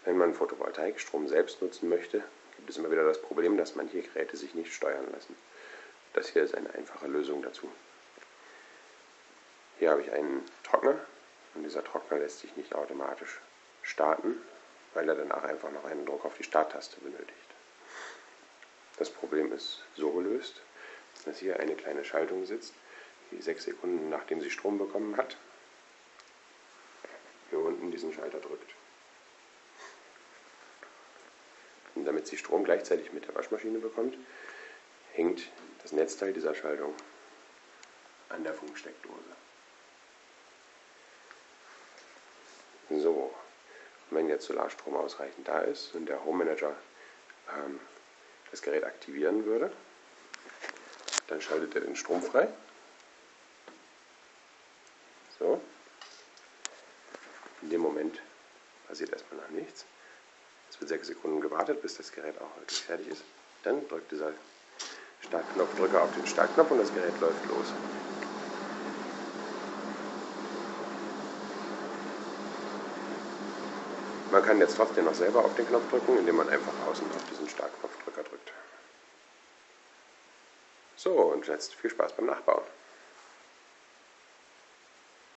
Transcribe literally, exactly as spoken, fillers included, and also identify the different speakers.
Speaker 1: Wenn man Photovoltaikstrom selbst nutzen möchte, gibt es immer wieder das Problem, dass manche Geräte sich nicht steuern lassen. Das hier ist eine einfache Lösung dazu. Hier habe ich einen Trockner und dieser Trockner lässt sich nicht automatisch starten, weil er danach einfach noch einen Druck auf die Starttaste benötigt. Das Problem ist so gelöst, dass hier eine kleine Schaltung sitzt, die sechs Sekunden nachdem sie Strom bekommen hat, hier unten diesen Schalter drückt. Und damit sie Strom gleichzeitig mit der Waschmaschine bekommt, hängt das Netzteil dieser Schaltung an der Funksteckdose. So, wenn jetzt Solarstrom ausreichend da ist und der Home Manager ähm, das Gerät aktivieren würde, dann schaltet er den Strom frei. So. In dem Moment passiert erstmal noch nichts. Es wird sechs Sekunden gewartet, bis das Gerät auch wirklich fertig ist. Dann drückt dieser Startknopfdrücker auf den Startknopf und das Gerät läuft los. Man kann jetzt trotzdem noch selber auf den Knopf drücken, indem man einfach außen auf diesen Startknopfdrücker drückt. So, und jetzt viel Spaß beim Nachbauen.